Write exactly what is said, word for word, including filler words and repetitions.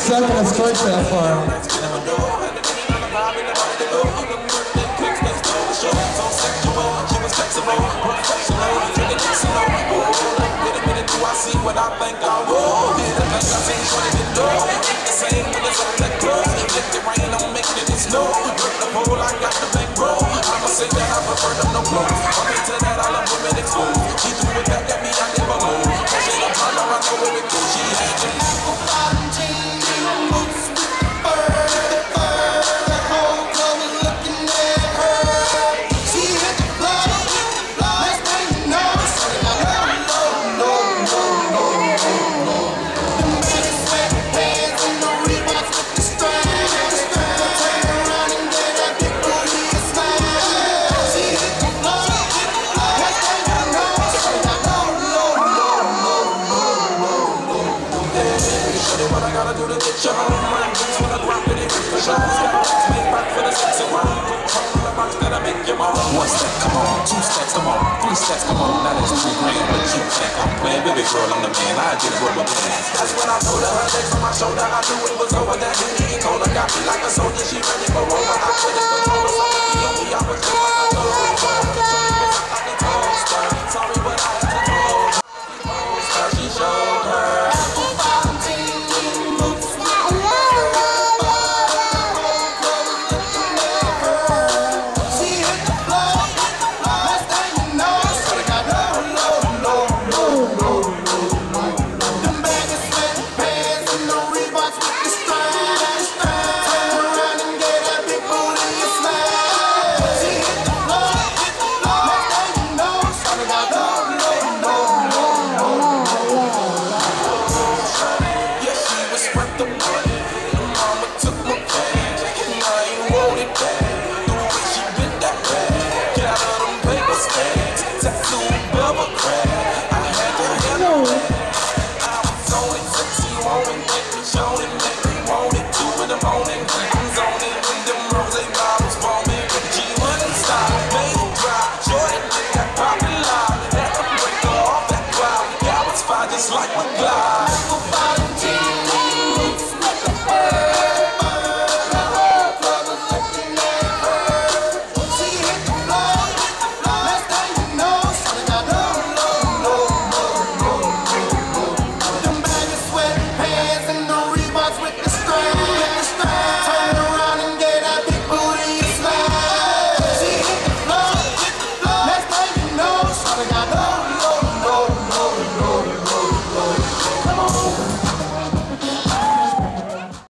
Second is straight that far. I see what I think I will. Hit a place I see what it do. The same with the sun that grows. Let the rain on make it snow. Break the pole, I got the back roll. I'ma say that I prefer them no clothes. I'm into that, I love women exposed. She do it back at me, I never move. She don't turn around, I know where it goes. She had the apple bottom jeans, boots with the fur, the fur. The whole club was looking at her. She hit the floor, hit the floor. Next thing you know, do to get your home run. Just when I drop it, it hits the show. Got racks made back for the six and one. Put home in the box that'll make you moan. One step, come on. Two steps, come on. Three steps, come on. Now that's three grand. But you think I'm playing? Baby girl, I'm the man. I get what we're playing. That's when I told her her legs on my shoulder. I knew it was over. That Indian cola got me like a soldier. She ready for over. I put it